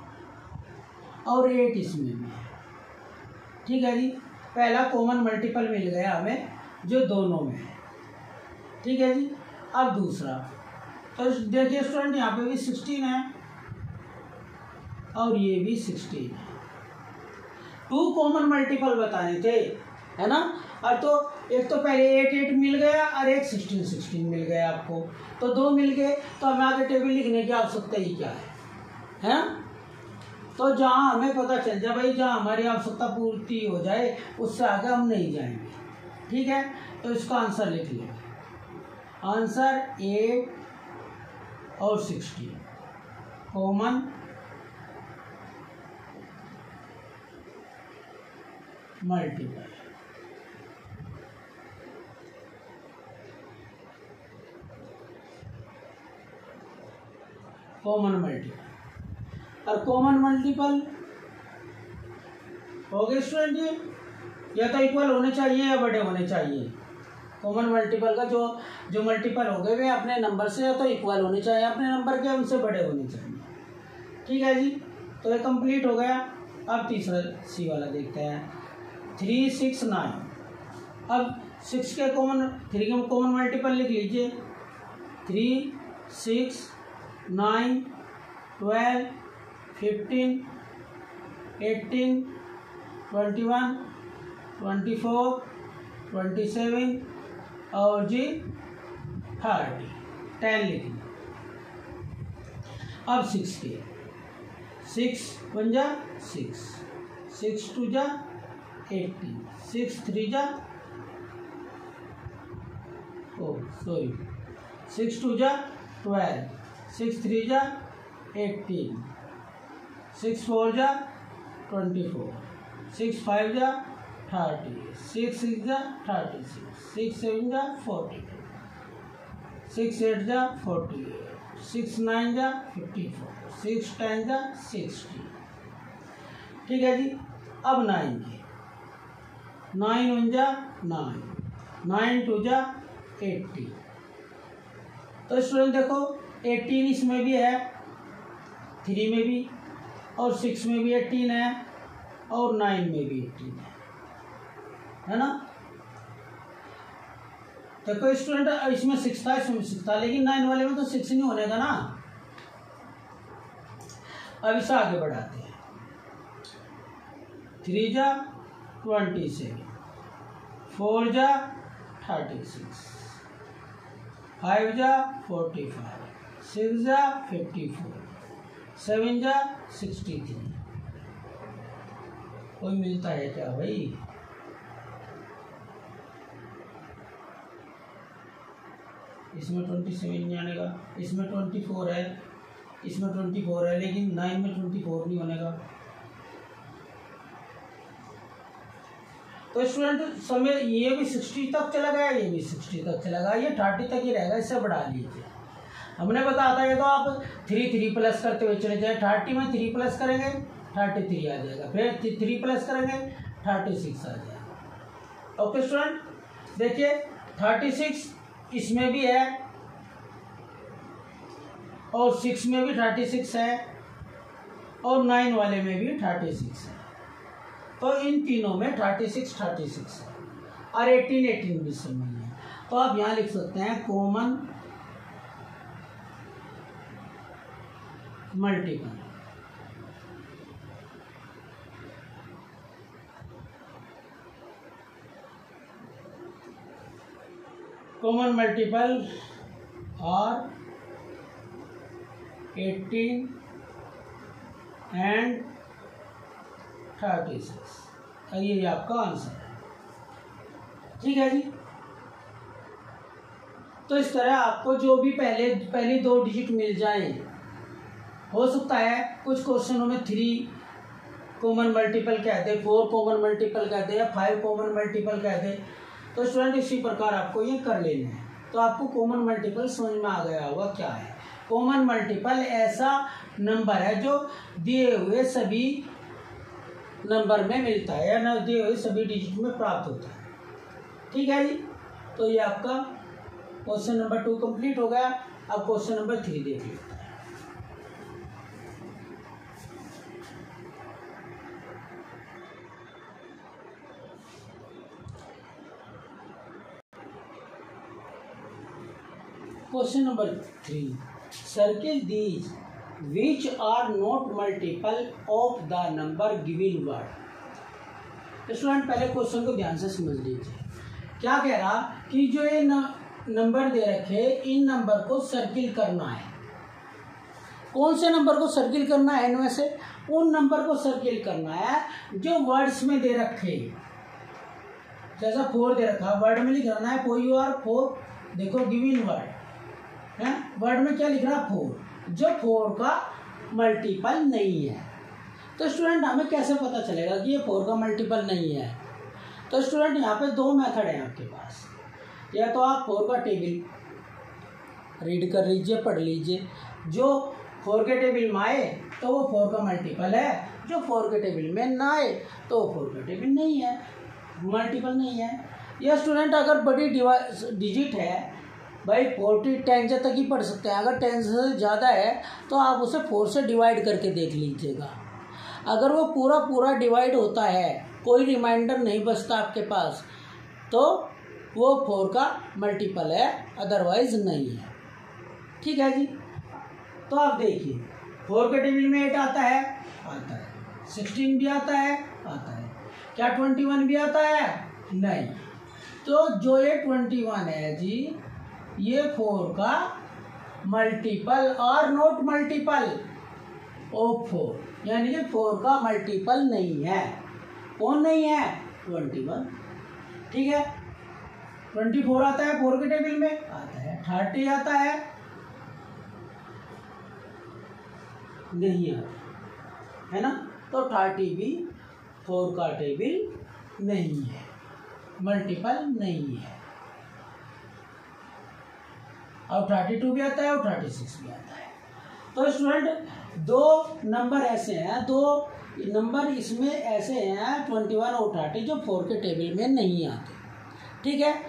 और एट इसमें भी है। ठीक है जी। पहला कॉमन मल्टीपल मिल गया हमें जो दोनों में है। ठीक है जी। अब दूसरा, तो देखिए स्टूडेंट यहाँ पे भी सिक्सटीन है और ये भी सिक्सटीन है। टू कॉमन मल्टीपल बताने थे, है ना। और तो एक तो पहले एट एट मिल गया और एक सिक्सटीन सिक्सटीन मिल गया आपको, तो दो मिल गए। तो हमें आगे टेबल लिखने की आवश्यकता ही क्या है, है ना। तो जहाँ हमें पता चल जाए भाई, जहाँ हमारी आवश्यकता पूर्ति हो जाए उससे आगे हम नहीं जाएंगे। ठीक है। तो इसका आंसर लिख लिया। आंसर एट और sixteen common multiple. Common multiple और कॉमन मल्टीपल हो गए स्टूडेंट जी। या तो इक्वल होने चाहिए या बड़े होने चाहिए। कॉमन मल्टीपल का जो जो मल्टीपल हो गए वे अपने नंबर से या तो इक्वल होने चाहिए, अपने नंबर के उनसे बड़े होने चाहिए। ठीक है जी। तो ये कंप्लीट हो गया। अब तीसरा सी वाला देखते हैं। Three six nine. अब सिक्स के कॉमन, थ्री के कॉमन मल्टीपल लिख लीजिए। Three six nine twelve fifteen eighteen twenty one twenty four twenty seven और जी थर्टी, टेन लिखिए। अब सिक्स के, सिक्स वन जा सिक्स, सिक्स टू जा एटीन, सिक्स थ्री जा ओ सॉरी सिक्स टू जा ट्वेल्व, सिक्स थ्री जा एटीन, सिक्स फोर जा ट्वेंटी फोर, सिक्स फाइव जा थर्टी, सिक्स सिक्स जा थर्टी सिक्स, सिक्स सेवन जा फोर्टी टू, सिक्स एट जा फोर्टी एट, सिक्स नाइन जा फिफ्टी फोर, सिक्स टेन जा सिक्सटी। ठीक है जी। अब नाइन के, नाइन वन जा नाइन, नाइन टू जा एट्टी। तो स्टूडेंट देखो एटीन इसमें भी है, थ्री में भी, और सिक्स में भी एटीन है और नाइन में भी एटीन है, है ना। देखो स्टूडेंट, इसमें सिक्स था, इसमें सिक्स था, लेकिन नाइन वाले में तो सिक्स नहीं होने का ना। अब इसे आगे बढ़ाते हैं। थ्री जा ट्वेंटी सेवन, फोर जा थर्टी सिक्स, फाइव जा फोर्टी फाइव, सिक्स जा फिफ्टी फोर, सेवन जा सिक्सटी थ्री। कोई मिलता है क्या भाई? इसमें ट्वेंटी सेवन नहीं आने का, इसमें ट्वेंटी फोर है, इसमें ट्वेंटी फोर है, लेकिन नाइन में ट्वेंटी फोर नहीं होने का। तो स्टूडेंट समय ये भी सिक्सटी तक चला गया, ये भी सिक्सटी तक चला गया, ये थर्टी तक ही रहेगा, इससे बढ़ा लीजिए। हमने बताया था ये तो आप थ्री थ्री प्लस करते हुए चले जाए, थर्टी में थ्री प्लस करेंगे थर्टी थ्री आ जाएगा, फिर थ्री प्लस करेंगे थर्टी सिक्स आ जाएगा। ओके स्टूडेंट, देखिए थर्टी सिक्स इसमें भी है और सिक्स में भी थर्टी सिक्स है और नाइन वाले में भी थर्टी सिक्स है। तो इन तीनों में थर्टी सिक्स थर्टी सिक्स है और एटीन एटीन भी समय है। तो आप यहाँ लिख सकते हैं कॉमन मल्टीपल। कॉमन मल्टीपल और एटीन एंड थर्टी सिक्स, ये आपका आंसर है। ठीक है जी। तो इस तरह आपको जो भी पहले पहली दो डिजिट मिल जाए, हो सकता है कुछ क्वेश्चनों में थ्री कॉमन मल्टीपल कह दे, फोर कॉमन मल्टीपल कह दे या फाइव कॉमन मल्टीपल कह दे। तो स्टूडेंट इसी प्रकार आपको ये कर लेना है। तो आपको कॉमन मल्टीपल समझ में आ गया होगा क्या है। कॉमन मल्टीपल ऐसा नंबर है जो दिए हुए सभी नंबर में मिलता है या न दिए हुए सभी डिजिट में प्राप्त होता है। ठीक है जी। तो ये आपका क्वेश्चन नंबर टू कंप्लीट हो गया। अब क्वेश्चन नंबर थ्री देख लेते हैं। Question number three, circle these which are not multiple of the number given word. Student पहले क्वेश्चन को ध्यान से समझ लीजिए। क्या कह रहा कि जो ये नंबर दे रखे, इन नंबर को सर्किल करना है। कौन से नंबर को सर्किल करना है? इनमें से उन नंबर को सर्किल करना है जो वर्ड्स में दे रखे। जैसा फोर दे रखा, वर्ड में लिख रहा है फोर, यू आर फोर। देखो गिवन वर्ड है, वर्ड में क्या लिख रहा है? फोर, जो फोर का मल्टीपल नहीं है। तो स्टूडेंट हमें कैसे पता चलेगा कि ये फोर का मल्टीपल नहीं है? तो स्टूडेंट यहाँ पे दो मेथड है आपके पास। या तो आप फोर का टेबल रीड कर लीजिए, पढ़ लीजिए। जो फोर के टेबल में आए तो वो फोर का मल्टीपल है, जो फोर के टेबल में ना आए तो वो फोर का टेबल नहीं है, मल्टीपल नहीं है। या स्टूडेंट अगर बड़ी डिजिट है भाई, फोर्टी टेन तक ही पढ़ सकते हैं। अगर टेन से ज़्यादा है तो आप उसे फोर से डिवाइड करके देख लीजिएगा। अगर वो पूरा पूरा डिवाइड होता है, कोई रिमाइंडर नहीं बचता आपके पास, तो वो फोर का मल्टीपल है, अदरवाइज नहीं है। ठीक है जी। तो आप देखिए फोर के टेबल में एट आता है, आता है। सिक्सटीन भी आता है, आता है। क्या ट्वेंटी वन भी आता है? नहीं। तो जो ये ट्वेंटी वन है जी, ये फोर का मल्टीपल और नॉट मल्टीपल ऑफ फोर, यानी कि फोर का मल्टीपल नहीं है। कौन नहीं है? Twenty one. ठीक है। ट्वेंटी फोर आता है फोर के टेबल में, आता है। थर्टी आता है, नहीं आता है ना। तो थर्टी भी फोर का टेबल नहीं है, मल्टीपल नहीं है। और थर्टी टू भी आता है और थर्टी सिक्स भी आता है। तो स्टूडेंट दो नंबर ऐसे हैं, दो नंबर इसमें ऐसे हैं ट्वेंटी वन और थर्टी, जो फोर के टेबल में नहीं आते। ठीक है।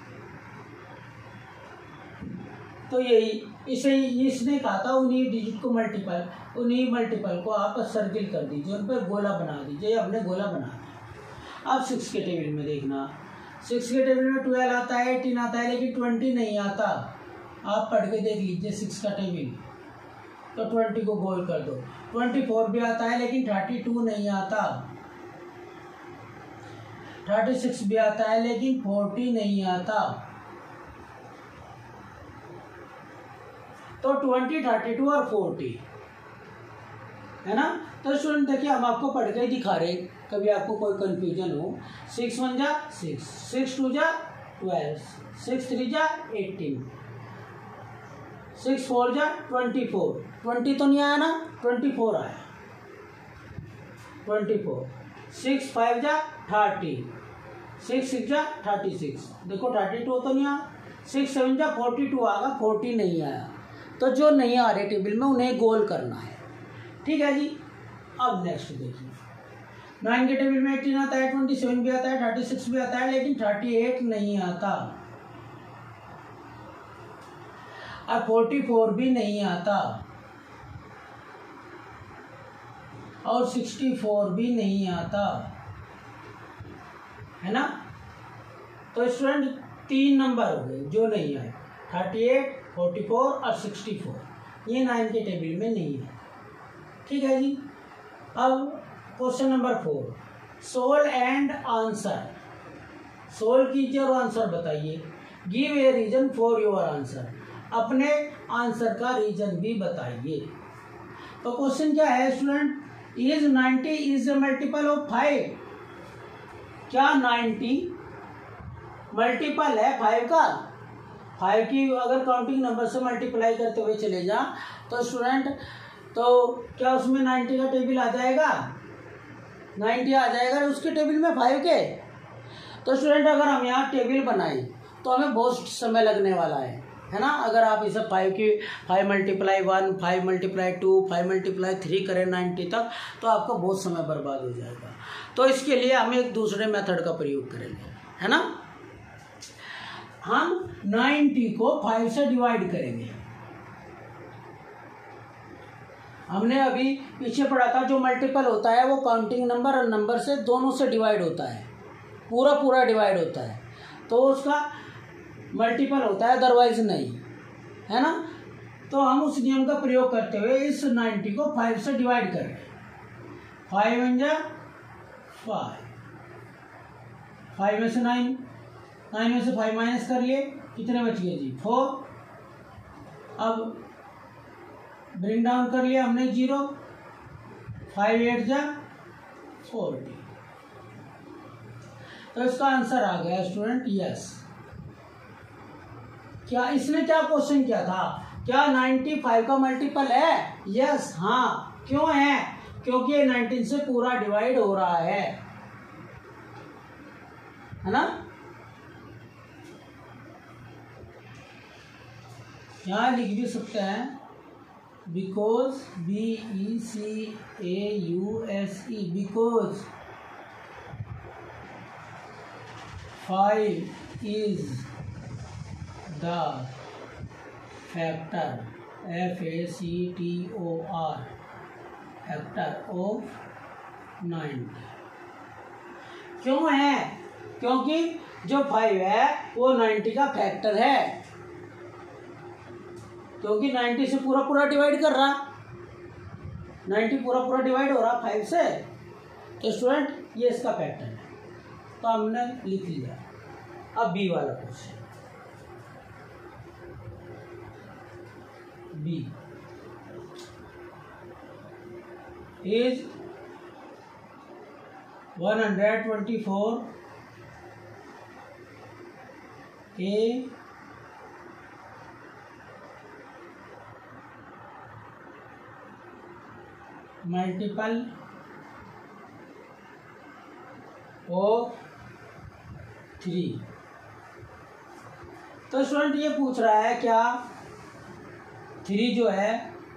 तो यही इसे इसने कहा था उन्हीं डिजिट को मल्टीपल, उन्हीं मल्टीपल को आप सर्किल कर दीजिए, उन पर गोला बना दीजिए। हमने गोला बना दिया। अब सिक्स के टेबल में देखना, सिक्स के टेबल में ट्वेल्व आता है, एटीन आता है, लेकिन ट्वेंटी नहीं आता। आप पढ़ के देख लीजिए सिक्स का टेबल, तो ट्वेंटी को गोल कर दो। ट्वेंटी फोर भी आता है लेकिन थर्टी टू नहीं आता। थर्टी सिक्स भी आता है लेकिन फोर्टी नहीं आता। तो ट्वेंटी, थर्टी टू और फोर्टी है ना। तो स्टूडेंट देखिए हम आपको पढ़ के दिखा रहे, कभी आपको कोई कंफ्यूजन हो। सिक्स वन जा सिक्स, सिक्स टू जा ट्वेल्व, सिक्स थ्री जा एटीन, सिक्स फोर जा ट्वेंटी फोर। ट्वेंटी तो नहीं आया ना, ट्वेंटी फोर आया, ट्वेंटी फोर। सिक्स फाइव जा थर्टी, सिक्स सिक्स जा थर्टी सिक्स। देखो थर्टी टू तो नहीं आया। सिक्स सेवन जा फोर्टी टू आएगा, फोर्टी नहीं आया। तो जो नहीं आ रहे टेबल में उन्हें गोल करना है, ठीक है जी। अब नेक्स्ट देखिए, नाइन के टेबल में एटीन आता है, ट्वेंटी सेवन भी आता है, थर्टी सिक्स भी आता है, लेकिन थर्टी एट नहीं आता और फोर्टी फोर भी नहीं आता और सिक्सटी फोर भी नहीं आता, है ना। तो स्टूडेंट तीन नंबर हो गए जो नहीं आए, थर्टी एट, फोर्टी फोर और सिक्सटी फोर, ये नाइन के टेबल में नहीं है, ठीक है जी। अब question number four, solve and answer. Solve कीजिए और आंसर बताइए। Give a reason for your answer, अपने आंसर का रीजन भी बताइए। तो क्वेश्चन क्या है student, is ninety is a multiple of five. क्या नाइन्टी मल्टीपल है फाइव का? फाइव की अगर काउंटिंग नंबर से मल्टीप्लाई करते हुए चले जा तो स्टूडेंट, तो क्या उसमें नाइन्टी का टेबल आ जाएगा? नाइन्टी आ जाएगा उसके टेबल में फाइव के। तो स्टूडेंट अगर हम यहाँ टेबल बनाए तो हमें बहुत समय लगने वाला है, है ना। अगर आप इसे फाइव की five multiply one, five multiply two, five multiply three करें नाइन्टी तक, तो आपका बहुत समय बर्बाद हो जाएगा। तो इसके लिए हम एक दूसरे मेथड का प्रयोग करेंगे, है ना। हम नाइन्टी को फाइव से डिवाइड करेंगे। हमने अभी पीछे पढ़ा था जो मल्टीपल होता है वो काउंटिंग नंबर और नंबर से दोनों से डिवाइड होता है, पूरा पूरा डिवाइड होता है, तो उसका मल्टीपल होता है, अदरवाइज नहीं, है ना। तो हम उस नियम का प्रयोग करते हुए इस नाइन्टी को फाइव से डिवाइड करें। फाइव वन जा फाइव, फाइव में से नाइन, नाइन में से फाइव माइनस कर लिए, कितने बच गए जी? फोर। अब ब्रिंग डाउन कर लिया हमने जीरो, फाइव एट जा फोर्टी। तो इसका आंसर आ गया स्टूडेंट यस। क्या इसने क्या क्वेश्चन किया था, क्या नाइन्टी फाइव का मल्टीपल है? यस, हाँ। क्यों है? क्योंकि ये नाइनटीन से पूरा डिवाइड हो रहा है, है ना। यहां लिख भी सकते हैं, because B E C A U S E, because five is the factor, F A C T O R, factor of ninety. क्यों है? क्योंकि जो फाइव है वो नाइन्टी का फैक्टर है, क्योंकि नाइन्टी से पूरा पूरा डिवाइड कर रहा, नाइन्टी पूरा पूरा डिवाइड हो रहा फाइव से, तो स्टूडेंट ये इसका फैक्टर है। तो हमने लिख लिया। अब बी वाला question, B is one hundred twenty four a multiple of three. तो स्टूडेंट ये पूछ रहा है क्या थ्री जो है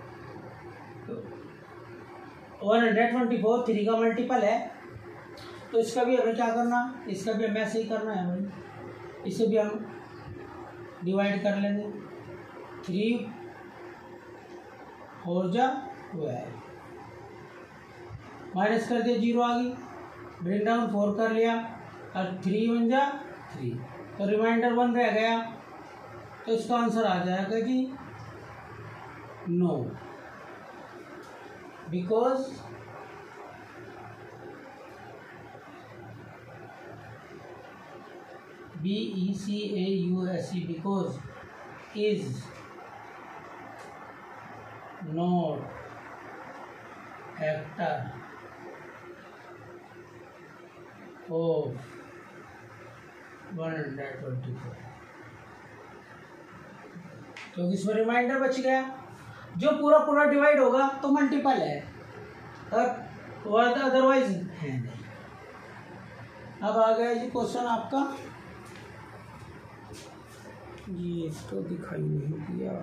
one hundred twenty four three का मल्टीपल है, तो इसका भी हमें क्या करना, इसका भी हमें ऐसे ही करना है भाई, इसे भी हम डिवाइड कर लेंगे। थ्री फोर जा ट्वेल्व, माइनस कर दिया, जीरो आ गई, ब्रिंग डाउन फोर कर लिया, और थ्री वन जा थ्री, तो रिमाइंडर वन रह गया, तो इसका आंसर आ जाएगा जी no, because B E C A U S E, because is not factor of one hundred twenty four. तो इसमें रिमाइंडर बच गया, जो पूरा पूरा डिवाइड होगा तो मल्टीपल है, और अदरवाइज है नहीं। अब आ गया जी क्वेश्चन आपका, ये तो दिखाई नहीं दिया।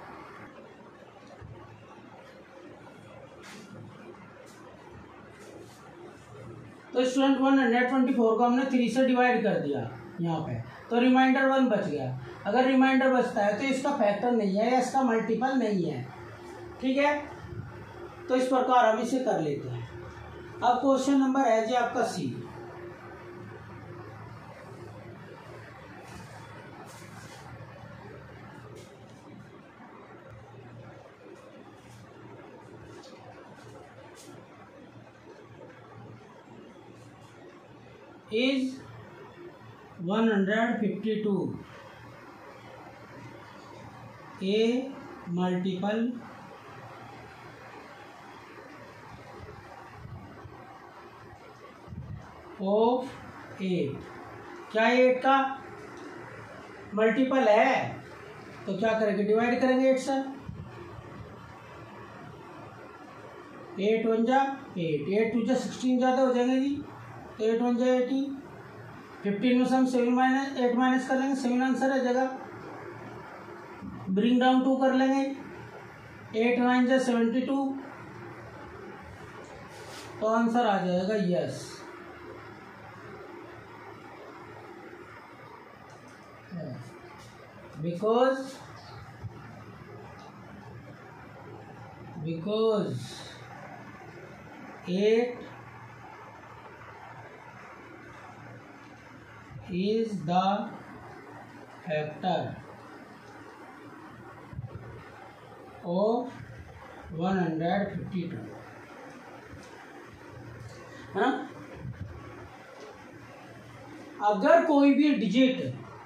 तो student one hundred twenty four को हमने थ्री से डिवाइड कर दिया यहाँ पे, तो रिमाइंडर वन बच गया। अगर रिमाइंडर बचता है तो इसका फैक्टर नहीं है या इसका मल्टीपल नहीं है, ठीक है। तो इस प्रकार हम इसे कर लेते हैं। अब क्वेश्चन नंबर है जी आपका C. is one hundred fifty two a multiple of eight. क्या एट का मल्टीपल है तो क्या करेंगे, डिवाइड करेंगे एट से। एट वन जा एट, एट टू जा सिक्सटीन ज़्यादा हो जाएंगे जी, तो एट वन जा एटीन, फिफ्टीन में से हम सेवन माइनस एट माइनस कर लेंगे, सेवन आंसर है जगह। ब्रिंग डाउन टू कर लेंगे, एट नाइन जा सेवेंटी टू, तो आंसर आ जाएगा yes. Because because eight is the factor of one hundred fifty two, है ना। अगर कोई भी डिजिट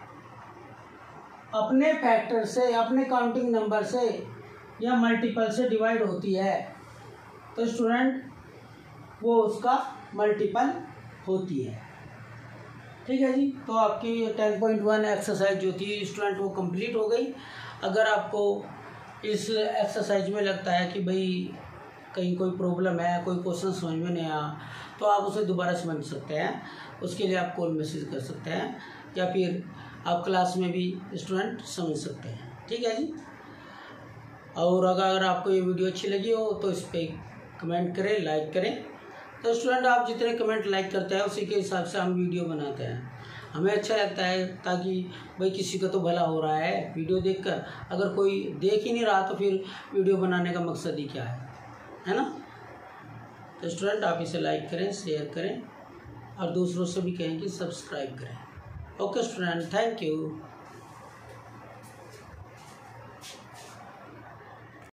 अपने फैक्टर से, अपने काउंटिंग नंबर से या मल्टीपल से डिवाइड होती है तो स्टूडेंट वो उसका मल्टीपल होती है, ठीक है जी। तो आपकी टेन पॉइंट वन एक्सरसाइज जो थी स्टूडेंट वो कंप्लीट हो गई। अगर आपको इस एक्सरसाइज में लगता है कि भाई कहीं कोई प्रॉब्लम है, कोई क्वेश्चन समझ में नहीं आया, तो आप उसे दोबारा समझ सकते हैं। उसके लिए आप कॉल मैसेज कर सकते हैं या फिर आप क्लास में भी स्टूडेंट समझ सकते हैं, ठीक है जी। और अगर आपको ये वीडियो अच्छी लगी हो तो इस पर कमेंट करें, लाइक करें। तो स्टूडेंट आप जितने कमेंट लाइक करते हैं उसी के हिसाब से हम वीडियो बनाते हैं, हमें अच्छा लगता है, ताकि भाई किसी का तो भला हो रहा है वीडियो देखकर। अगर कोई देख ही नहीं रहा तो फिर वीडियो बनाने का मकसद ही क्या है, है ना। तो स्टूडेंट आप इसे लाइक करें, शेयर करें और दूसरों से भी कहें कि सब्सक्राइब करें। Okay student, thank you.